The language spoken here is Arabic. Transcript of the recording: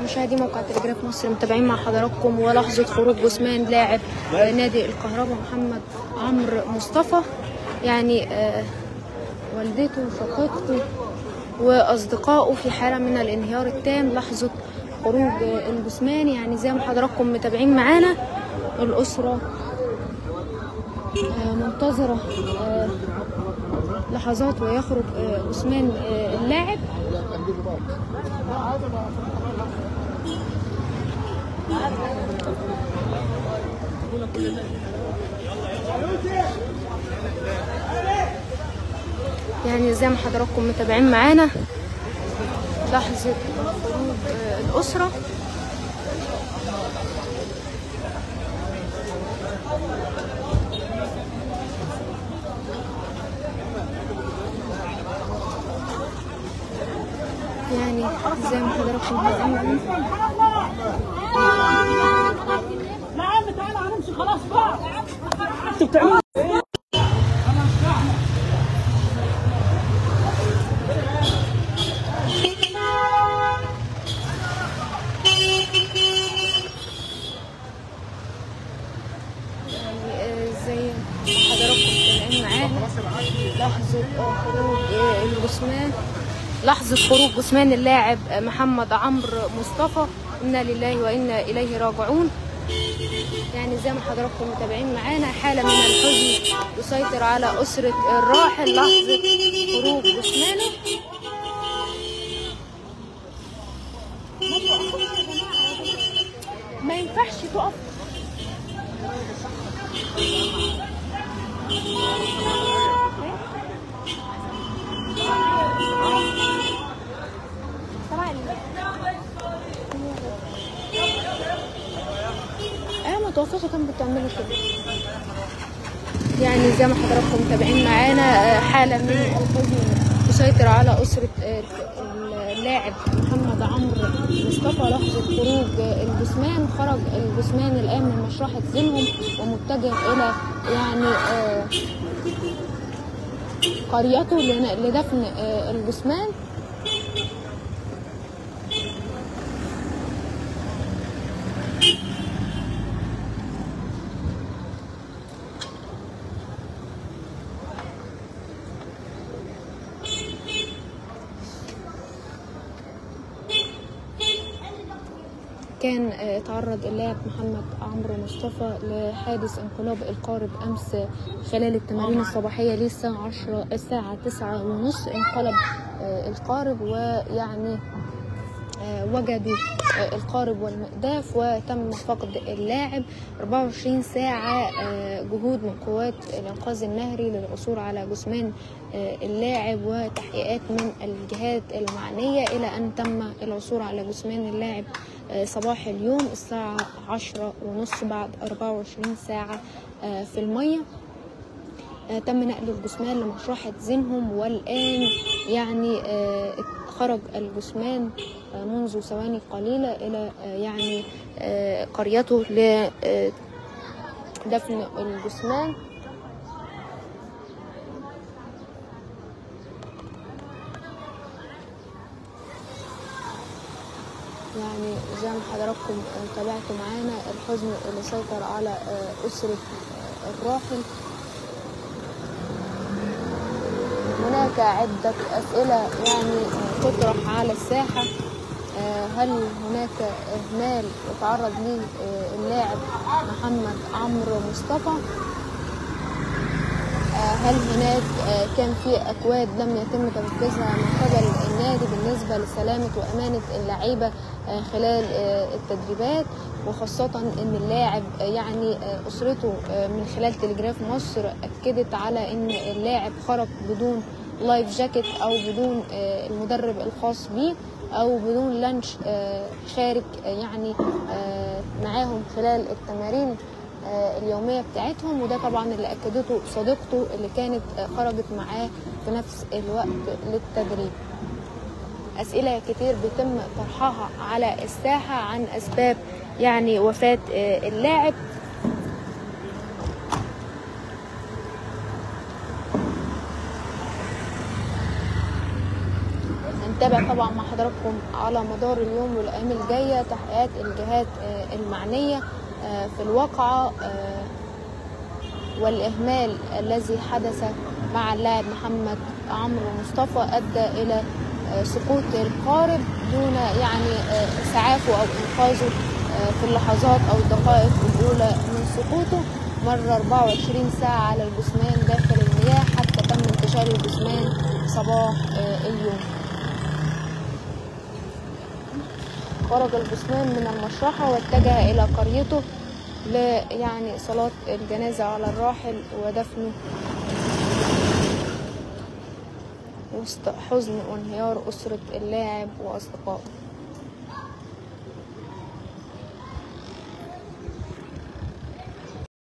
مشاهدي موقع تلجراف مصر، متابعين مع حضراتكم ولحظة خروج جثمان لاعب نادي الكهرباء محمد عمرو مصطفى. يعني والدته وشقيقته واصدقائه في حالة من الانهيار التام لحظة خروج الجثمان. يعني زي ما حضراتكم متابعين معانا، الأسرة منتظرة لحظات ويخرج جثمان اللاعب. يعني زي ما حضراتكم متابعين معانا لحظة خروج الأسرة. يعني زي ما حضراتكم متابعين لا عم تعالى هنمشي خلاص بقى. انتوا بتعملوا زي حضراتكم متابعين معانا لحظة خروج الجثمان، لحظة خروج جثمان اللاعب محمد عمرو مصطفى. إنا لله وإنا إليه راجعون. يعني زي ما حضراتكم متابعين معانا، حالة من الحزن تسيطر على أسرة الراحل لحظة خروج جثمانه. ما ينفعش تقف. ايوه، ما توقفوا كانوا بتعملوا كده. يعني زي ما حضراتكم متابعين معانا، حالة من الحزن تسيطر على أسرة اللاعب محمد عمرو مصطفى لحظة خروج الجثمان. خرج الجثمان الآن من مشرحة زينهم ومتجه إلى يعني قريته لدفن الجثمان. كان تعرض اللاعب محمد عمرو مصطفى لحادث انقلاب القارب امس خلال التمارين الصباحيه الساعه 9:30. انقلب القارب، ويعني وجدوا القارب والمقداف وتم فقد اللاعب. 24 ساعة جهود من قوات الإنقاذ النهري للعثور على جثمان اللاعب وتحقيقات من الجهات المعنية، إلى أن تم العثور على جثمان اللاعب صباح اليوم الساعة 10:30 بعد 24 ساعة في المية. تم نقل الجثمان لمشرحة زينهم، والآن يعني خرج الجثمان منذ ثواني قليلة إلى يعني قريته لدفن الجثمان. يعني زي ما حضراتكم تابعتوا معانا الحزن اللي سيطر على أسرة الراحل. هناك عدة أسئلة يعني تطرح على الساحة. هل هناك إهمال يتعرض له اللاعب محمد عمرو مصطفى؟ هل هناك كان في أكواد لم يتم تنفيذها من قبل النادي بالنسبة لسلامة وأمانة اللاعيبة خلال التدريبات، وخاصة أن اللاعب يعني أسرته من خلال تلجراف مصر أكدت على أن اللاعب خرج بدون لايف جاكيت أو بدون المدرب الخاص به أو بدون لانش خارج يعني معاهم خلال التمارين اليومية بتاعتهم. وده طبعا اللي أكدته صديقته اللي كانت خرجت معاه في نفس الوقت للتدريب. أسئلة كتير بيتم طرحها على الساحة عن أسباب يعني وفاة اللاعب. هنتابع طبعا مع حضراتكم على مدار اليوم والأيام الجاية تحقيقات الجهات المعنية في الواقعة والإهمال الذي حدث مع اللاعب محمد عمرو مصطفى أدى إلى سقوط القارب دون يعني إسعافه أو إنقاذه في اللحظات أو الدقائق الأولى من سقوطه. مر 24 ساعة على الجثمان داخل المياه حتى تم انتشال الجثمان صباح اليوم. خرج الجثمان من المشرحة واتجه إلى قريته يعني صلاة الجنازة على الراحل ودفنه وسط حزن وانهيار أسرة اللاعب وأصدقائه.